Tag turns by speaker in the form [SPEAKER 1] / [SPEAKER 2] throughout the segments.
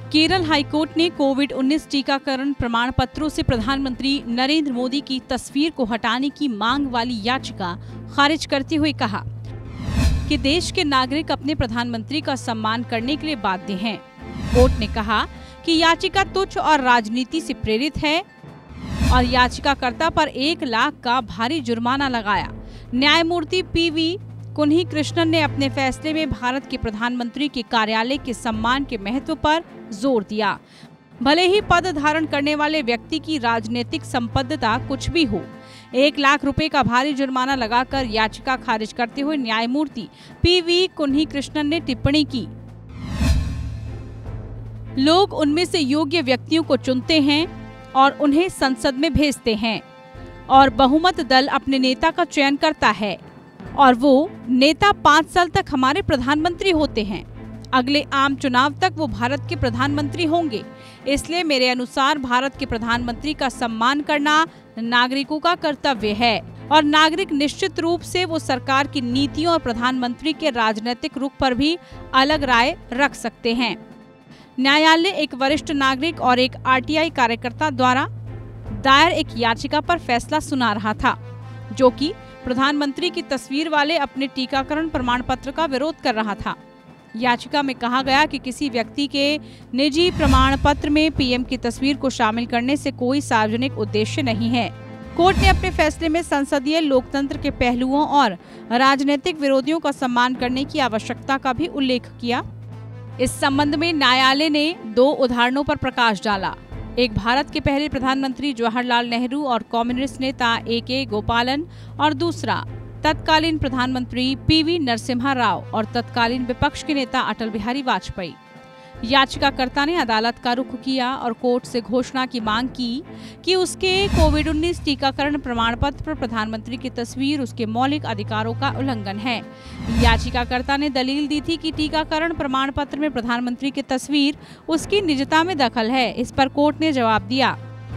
[SPEAKER 1] Kerala high court ने कोविड-19 टीकाकरण प्रमाण पत्रों से प्रधानमंत्री नरेंद्र मोदी की तस्वीर को हटाने की मांग वाली याचिका खारिज करते हुए कहा कि देश के नागरिक अपने प्रधानमंत्री का सम्मान करने के लिए बाध्य हैं। कोर्ट ने कहा कि याचिका तुच्छ और राजनीति से प्रेरित है और याचिकाकर्ता पर 1 लाख का भारी जुर्माना लगाया। न्यायमूर्ति पीवी कुन्हीकृष्णन ने अपने फैसले में भारत के प्रधानमंत्री के कार्यालय के सम्मान के महत्व पर जोर दिया। भले ही पद धारण करने वाले व्यक्ति की राजनीतिक संबद्धता कुछ भी हो, 1 लाख रुपए का भारी जुर्माना लगाकर याचिका खारिज करते हुए न्यायमूर्ति पीवी कुन्हीकृष्णन ने टिप्पणी की, लोग उनमें से योग्य व्यक्तियों को चुनते हैं और उन्हें संसद में भेजते हैं और बहुमत दल अपने नेता का चयन करता है और वो नेता 5 साल तक हमारे प्रधानमंत्री होते हैं। अगले आम चुनाव तक वो भारत के प्रधानमंत्री होंगे। इसलिए मेरे अनुसार भारत के प्रधानमंत्री का सम्मान करना नागरिकों का कर्तव्य है और नागरिक निश्चित रूप से वो सरकार की नीतियों और प्रधानमंत्री के राजनीतिक रुख पर भी अलग राय रख सकते हैं। न्यायालय एक वरिष्ठ नागरिक और एक आरटीआई कार्यकर्ता द्वारा दायर एक याचिका पर फैसला सुना रहा था, जो कि प्रधानमंत्री की तस्वीर वाले अपने टीकाकरण प्रमाण पत्र का विरोध कर रहा था। याचिका में कहा गया कि किसी व्यक्ति के निजी प्रमाण पत्र में पीएम की तस्वीर को शामिल करने से कोई सार्वजनिक उद्देश्य नहीं है। कोर्ट ने अपने फैसले में संसदीय लोकतंत्र के पहलुओं और राजनीतिक विरोधियों का सम्मान करने की आवश्यकता का भी उल्लेख किया। इस संबंध में न्यायालय ने 2 उदाहरणों पर प्रकाश डाला। एक भारत के पहले प्रधानमंत्री जवाहरलाल नेहरू और कम्युनिस्ट नेता AK गोपालन और दूसरा तत्कालीन प्रधानमंत्री PV नरसिम्हा राव और तत्कालीन विपक्ष के नेता अटल बिहारी वाजपेयी। याचिकाकर्ता ने अदालत का रुख किया और कोर्ट से घोषणा की मांग की कि उसके कोविड-19 टीकाकरण प्रमाण पत्र पर प्रधानमंत्री की तस्वीर उसके मौलिक अधिकारों का उल्लंघन है। याचिकाकर्ता ने दलील दी थी कि टीकाकरण प्रमाण पत्र में प्रधानमंत्री की तस्वीर उसकी निजता में दखल है। इस पर कोर्ट ने जवाब दिया,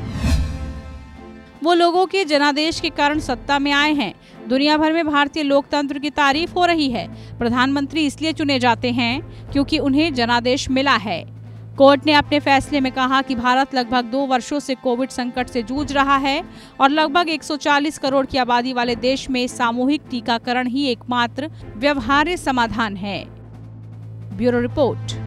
[SPEAKER 1] वो लोगों के जनादेश के कारण सत्ता में आए हैं। दुनिया भर में भारतीय लोकतंत्र की तारीफ हो रही है। प्रधानमंत्री इसलिए चुने जाते हैं क्योंकि उन्हें जनादेश मिला है। कोर्ट ने अपने फैसले में कहा कि भारत लगभग 2 वर्षों से कोविड संकट से जूझ रहा है और लगभग 140 करोड़ की आबादी वाले देश में सामूहिक टीकाकरण ही एकमात्र व्यवहार्य समाधान है। Bureau report.